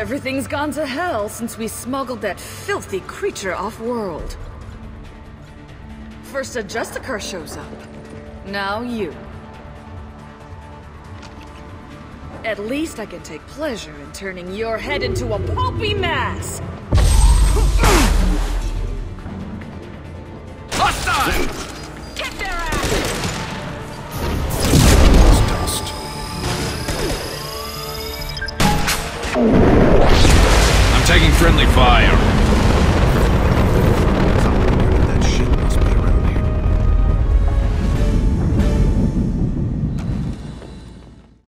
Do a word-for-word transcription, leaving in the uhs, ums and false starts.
Everything's gone to hell since we smuggled that filthy creature off-world. First a Justicar shows up. Now you. At least I can take pleasure in turning your head into a pulpy mass! Hostile! Kick their ass! Dust. I'm taking friendly fire.